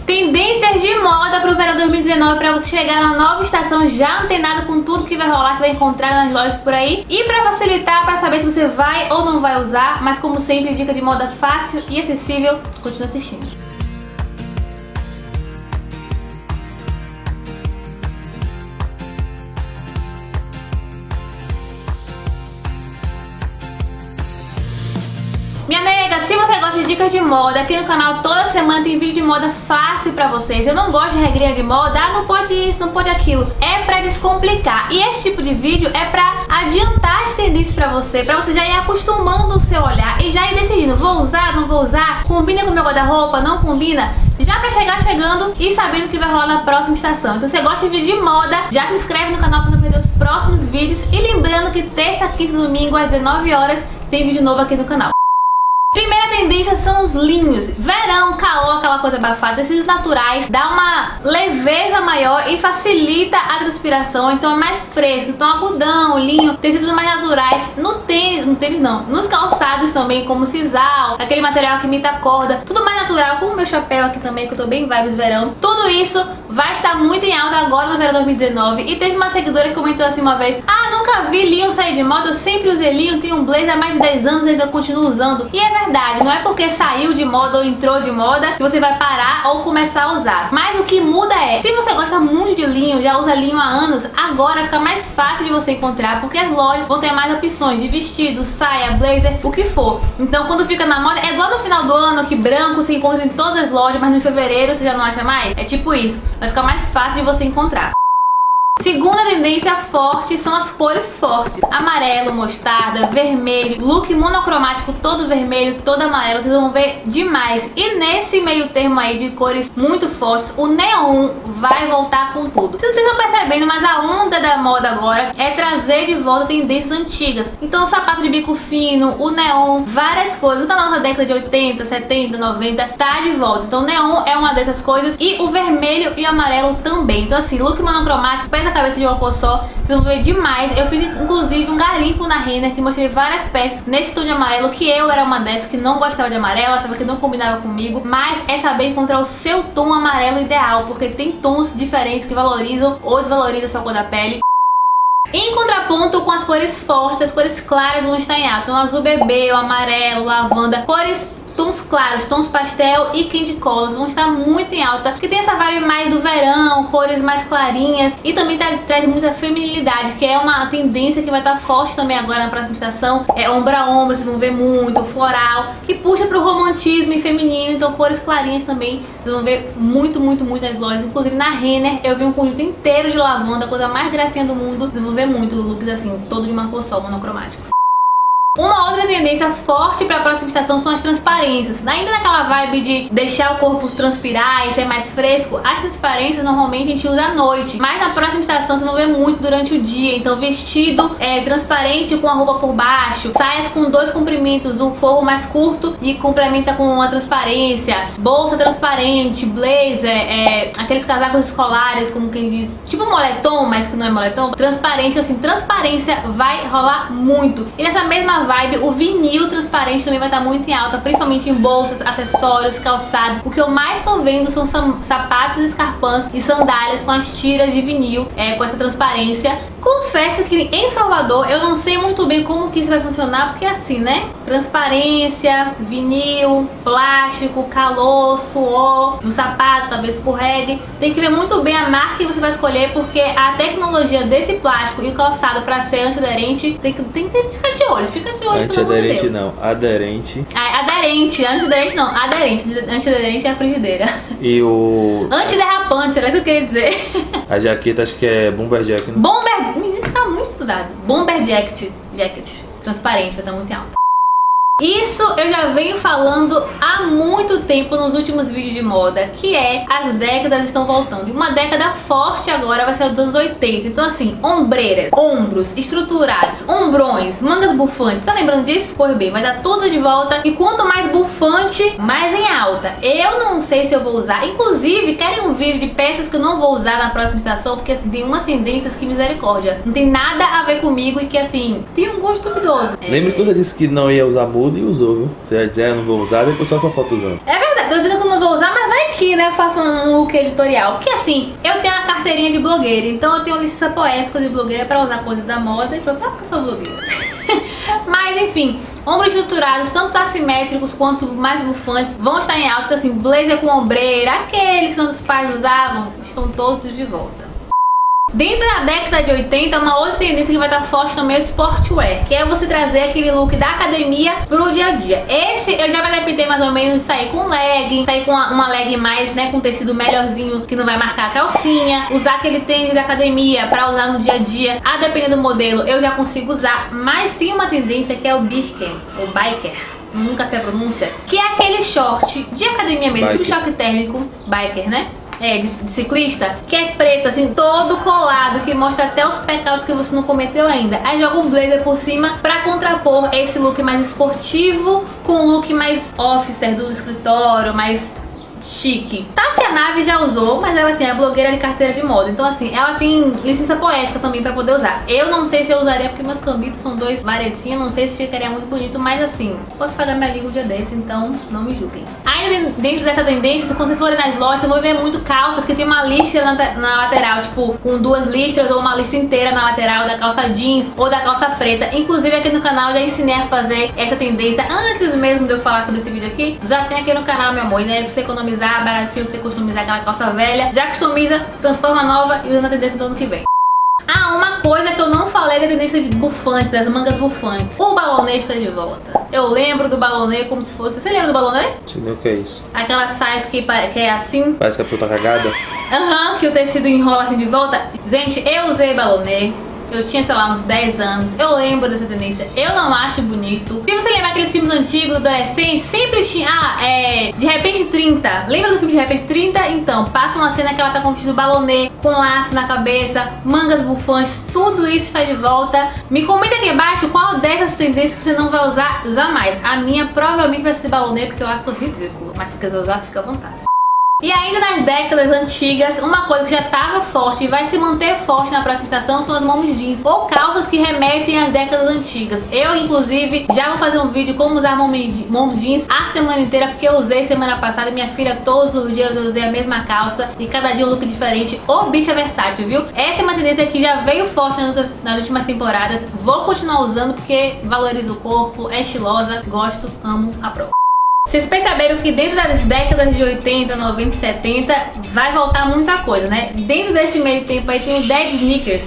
Tendências de moda pro verão 2019 para você chegar na nova estação já antenado com tudo que vai rolar, você vai encontrar nas lojas por aí. E para facilitar, para saber se você vai ou não vai usar, mas como sempre, dica de moda fácil e acessível, continue assistindo. Minha nega, se você gosta de dicas de moda, aqui no canal toda semana tem vídeo de moda fácil pra vocês. Eu não gosto de regrinha de moda, não pode isso, não pode aquilo. É pra descomplicar. E esse tipo de vídeo é pra adiantar as tendências pra você já ir acostumando o seu olhar e já ir decidindo, vou usar, não vou usar, combina com o meu guarda-roupa, não combina, já pra chegar chegando e sabendo o que vai rolar na próxima estação. Então se você gosta de vídeo de moda, já se inscreve no canal pra não perder os próximos vídeos. E lembrando que terça, quinta e domingo às 19 horas tem vídeo novo aqui no canal. Primeira tendência são os linhos. Verão, calor, aquela coisa abafada, tecidos naturais, dá uma leveza maior e facilita a transpiração, então é mais fresco. Então algodão, linho, tecidos mais naturais. No tênis não, nos calçados também, como sisal, aquele material que imita a corda, tudo mais natural, como o meu chapéu aqui também, que eu tô bem vibes verão. Tudo isso vai estar muito em alta agora no verão 2019. E teve uma seguidora que comentou assim uma vez: ah, nunca vi linho sair de moda, eu sempre usei linho, tenho um blazer há mais de 10 anos e ainda continuo usando. E é verdade, não é porque saiu de moda ou entrou de moda que você vai parar ou começar a usar. Mas o que muda é, se você gosta muito de linho, já usa linho há anos, agora fica mais fácil de você encontrar, porque as lojas vão ter mais opções de vestido, saia, blazer, o que for. Então quando fica na moda, é igual no final do ano que branco se encontra em todas as lojas, mas no fevereiro você já não acha mais? É tipo isso, vai ficar mais fácil de você encontrar. Segunda tendência forte são as cores fortes. Amarelo, mostarda, vermelho, look monocromático todo vermelho, todo amarelo, vocês vão ver demais. E nesse meio termo aí de cores muito fortes, o neon vai voltar com tudo. Vocês estão percebendo, mas a onda da moda agora é trazer de volta tendências antigas. Então o sapato de bico fino, o neon, várias coisas da nossa década de 80, 70, 90 tá de volta. Então o neon é uma dessas coisas e o vermelho e o amarelo também. Então assim, look monocromático, pés na cabeça de uma cor só, vocês vão ver demais. Eu fiz inclusive um garimpo na Renner que mostrei várias peças nesse tom de amarelo, que eu era uma dessas que não gostava de amarelo, achava que não combinava comigo, mas é saber encontrar o seu tom amarelo ideal, porque tem tons diferentes que valorizam ou desvalorizam a sua cor da pele. Em contraponto com as cores fortes, as cores claras vão estar em alta. Então azul bebê, o amarelo, lavanda, tons claros, tons pastel e candy colors vão estar muito em alta, porque tem essa vibe mais do verão, cores mais clarinhas e também traz muita feminilidade, que é uma tendência que vai estar forte também agora na próxima estação. É ombro a ombro, vocês vão ver muito, floral, que puxa pro romantismo e feminino, então cores clarinhas também, vocês vão ver muito nas lojas. Inclusive na Renner eu vi um conjunto inteiro de lavanda, a coisa mais gracinha do mundo, vocês vão ver muito looks assim, todo de uma cor só, monocromáticos. Uma outra tendência forte para a próxima estação são as transparências. Ainda naquela vibe de deixar o corpo transpirar e ser mais fresco, as transparências normalmente a gente usa à noite, mas na próxima estação vocês vão ver muito durante o dia. Então vestido transparente com a roupa por baixo, saias com dois comprimentos, um forro mais curto e complementa com uma transparência, bolsa transparente, blazer, aqueles casacos escolares, como quem diz, tipo moletom, mas que não é moletom, transparente, assim, transparência vai rolar muito. E nessa mesma vibe, o vinil transparente também vai estar muito em alta, principalmente em bolsas, acessórios, calçados. O que eu mais tô vendo são sapatos, escarpãs e sandálias com as tiras de vinil, com essa transparência. Confesso que em Salvador eu não sei muito bem como que isso vai funcionar, porque assim, né? Transparência, vinil, plástico, calor, suor, no sapato, talvez escorregue. Tem que ver muito bem a marca que você vai escolher, porque a tecnologia desse plástico e o calçado para ser antiaderente tem que ficar de olho, fica de olho. Antiaderente não, aderente. Antiaderente não, aderente. Antiaderente é a frigideira. E o... antiderrapante, era isso que eu queria dizer. A jaqueta acho que é Bomber Jacket, né? Bomber... Menino, isso tá muito estudado. Bomber Jacket. Transparente, vai estar muito em alta. Isso eu já venho falando há muito tempo nos últimos vídeos de moda, que é as décadas estão voltando. E uma década forte agora vai ser os anos 80. Então assim, ombreiras, ombros estruturados, ombrões, mangas bufantes. Tá lembrando disso? Pois bem, vai dar tudo de volta. E quanto mais bufante, mais em alta. Eu não sei se eu vou usar. Inclusive, querem um vídeo de peças que eu não vou usar na próxima estação, porque assim, tem umas tendências que misericórdia. Não tem nada a ver comigo e que assim, tem um gosto duvidoso. Lembra que você disse que não ia usar música conteúdo e usou, viu? Você vai dizer, não vou usar, depois faça uma foto usando. É verdade, tô dizendo que eu não vou usar, mas vai que, né, faço um look editorial. Porque assim, eu tenho uma carteirinha de blogueira, então eu tenho licença poética de blogueira pra usar coisas da moda, então sabe que eu sou blogueira. Mas enfim, ombros estruturados, tanto assimétricos quanto mais bufantes, vão estar em alta, assim, blazer com ombreira, aqueles que nossos pais usavam, estão todos de volta. Dentro da década de 80, uma outra tendência que vai estar forte também é o sportwear, que é você trazer aquele look da academia pro dia a dia. Esse eu já me adaptei mais ou menos, sair com legging, sair com uma legging mais, né, com tecido melhorzinho, que não vai marcar a calcinha, usar aquele tênis da academia pra usar no dia a dia. A depender do modelo, eu já consigo usar, mas tem uma tendência que é o Birken, ou biker, nunca sei a pronúncia, que é aquele short de academia mesmo, tipo choque térmico, biker, né? De ciclista, que é preto, assim, todo colado, que mostra até os pecados que você não cometeu ainda. Aí joga um blazer por cima pra contrapor esse look mais esportivo com o look mais officer do escritório, mais chique. Tássia Naves já usou, mas ela assim é blogueira de carteira de moda, então assim, ela tem licença poética também pra poder usar. Eu não sei se eu usaria porque meus cambitos são dois varetinhos, não sei se ficaria muito bonito, mas assim, posso pagar minha língua um dia desse, então não me julguem. Ainda dentro dessa tendência, quando vocês forem nas lojas, vocês vão ver muito calças que tem uma listra na lateral, tipo, com duas listras ou uma listra inteira na lateral da calça jeans ou da calça preta. Inclusive aqui no canal eu já ensinei a fazer essa tendência antes mesmo de eu falar sobre esse vídeo aqui. Já tem aqui no canal, meu amor, né? Pra você economizar baratinho, você customizar aquela calça velha, já customiza, transforma nova e usa na tendência do ano que vem. Ah, uma coisa que eu não falei da tendência de bufantes, das mangas bufantes. O balonê está de volta. Eu lembro do balonê como se fosse... Você lembra do balonê? Você nem o que é isso. Aquela sais que é assim. Parece que a pessoa tá cagada. Aham, que o tecido enrola assim de volta. Gente, eu usei balonê. Eu tinha, sei lá, uns 10 anos. Eu lembro dessa tendência. Eu não acho bonito. Se você lembrar aqueles filmes antigos do adolescente, sempre tinha... De Repente 30. Lembra do filme De Repente 30? Então, passa uma cena que ela tá com um vestido balonê, com laço na cabeça, mangas bufantes. Tudo isso está de volta. Me comenta aqui embaixo qual dessas tendências você não vai usar jamais. A minha provavelmente vai ser balonê, porque eu acho ridículo. Mas se quiser usar, fica à vontade. E ainda nas décadas antigas, uma coisa que já estava forte e vai se manter forte na próxima estação são as moms jeans, ou calças que remetem às décadas antigas. Eu, inclusive, já vou fazer um vídeo como usar moms jeans a semana inteira, porque eu usei semana passada, minha filha, todos os dias eu usei a mesma calça e cada dia um look diferente. Ô, bicha versátil, viu? Essa é uma tendência que já veio forte nas últimas temporadas. Vou continuar usando porque valoriza o corpo, é estilosa, gosto, amo, aprovo. Vocês perceberam que dentro das décadas de 80, 90 e 70 vai voltar muita coisa, né? Dentro desse meio tempo aí tem o dead sneakers.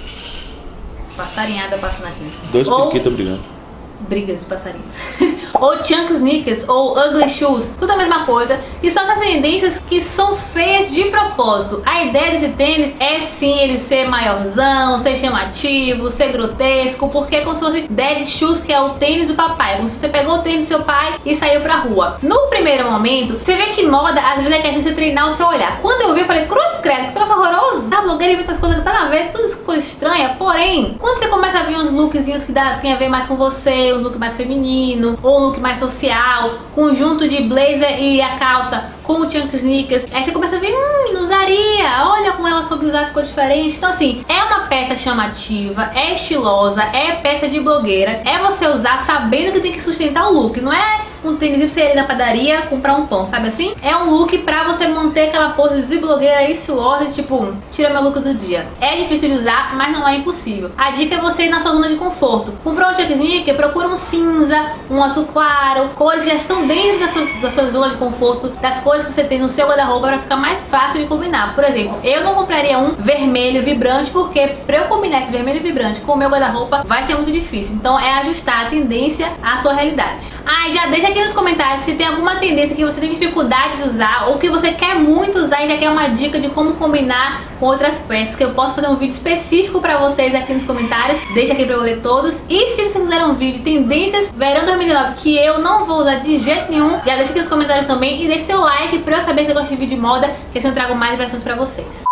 Passarinhada passando aqui. Dois piquitos brigando. Brigas de passarinhos. Ou chunk sneakers, ou ugly shoes, tudo a mesma coisa, que são essas tendências que são feias de propósito. A ideia desse tênis é sim ele ser maiorzão, ser chamativo, ser grotesco, porque é como se fosse dead shoes, que é o tênis do papai, como se você pegou o tênis do seu pai e saiu pra rua. No primeiro momento, você vê que moda às vezes é que a gente treinar o seu olhar. Quando eu vi, eu falei, cruz credo, que troço horroroso. A blogueira vê com as coisas que tá na ver, tudo coisa estranha. Porém, quando você começa a ver uns lookzinhos que tem a ver mais com você, um look mais feminino, ou um look mais social, conjunto de blazer e a calça com o chunk sneakers, aí você começa a ver, não usaria, olha como ela soube usar, ficou diferente. Então assim, é uma peça chamativa, é estilosa, é peça de blogueira, é você usar sabendo que tem que sustentar o look, não é um tênis pra você ir na padaria comprar um pão, sabe assim? É um look pra você manter aquela pose de blogueira estilosa, tipo, tira meu look do dia. É difícil de usar, mas não é impossível. A dica é você ir na sua zona de conforto. Comprou um chunk sneaker, procura um cinza, um azul claro, cores que já estão dentro da sua zona de conforto, das cores que você tem no seu guarda-roupa, para ficar mais fácil de combinar. Por exemplo, eu não compraria um vermelho vibrante, porque pra eu combinar esse vermelho vibrante com o meu guarda-roupa vai ser muito difícil. Então é ajustar a tendência à sua realidade. Ah, e já deixa aqui nos comentários se tem alguma tendência que você tem dificuldade de usar ou que você quer muito usar e já quer uma dica de como combinar com outras peças, que eu posso fazer um vídeo específico pra vocês aqui nos comentários. Deixa aqui pra eu ler todos. E se vocês quiserem um vídeo de tendências verão 2019 que eu não vou usar de jeito nenhum, já deixa aqui nos comentários também e deixa seu like pra eu saber que você gosta de vídeo de moda, que assim eu trago mais versões pra vocês.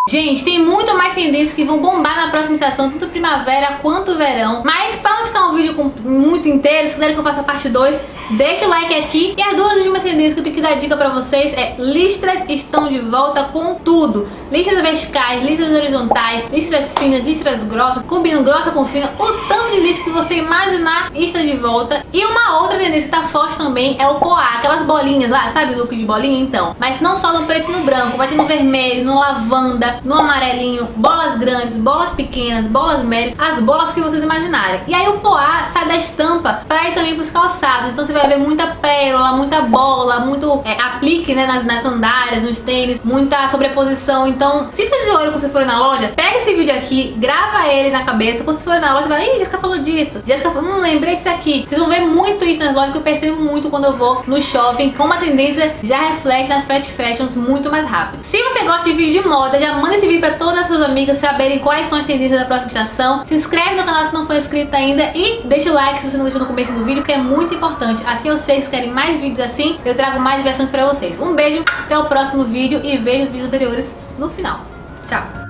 Gente, tem muito mais tendências que vão bombar na próxima estação, tanto primavera quanto verão. Mas para não ficar um vídeo muito inteiro, se quiserem que eu faça a parte 2, deixa o like aqui. E as duas últimas tendências que eu tenho que dar dica pra vocês é: listras estão de volta com tudo. Listras verticais, listras horizontais, listras finas, listras grossas, combinando grossa com fina. O tanto de listras que você imaginar está de volta. E uma outra tendência que tá forte também é o poá, aquelas bolinhas lá, sabe o look de bolinha? Então, mas não só no preto e no branco, vai ter no vermelho, no lavanda, no amarelinho, bolas grandes, bolas pequenas, bolas médias, as bolas que vocês imaginarem. E aí o poá sai da estampa para ir também pros calçados. Então você vai ver muita pérola, muita bola, muito aplique, né, nas sandálias, nos tênis, muita sobreposição. Então fica de olho quando você for na loja, pega esse vídeo aqui, grava ele na cabeça. Quando você for na loja, vai, ih, Jéssica falou disso, Jéssica falou, lembrei disso aqui. Vocês vão ver muito isso nas lojas, que eu percebo muito quando eu vou no shopping, como a tendência já reflete nas fast fashions muito mais rápido. Se você gosta de vídeo de moda, já manda esse vídeo para todas as suas amigas saberem quais são as tendências da próxima estação. Se inscreve no canal se não for inscrito ainda e deixa o like se você não deixou no começo do vídeo, que é muito importante. Assim eu sei que querem mais vídeos assim, eu trago mais versões para vocês. Um beijo, até o próximo vídeo e vejo os vídeos anteriores no final. Tchau!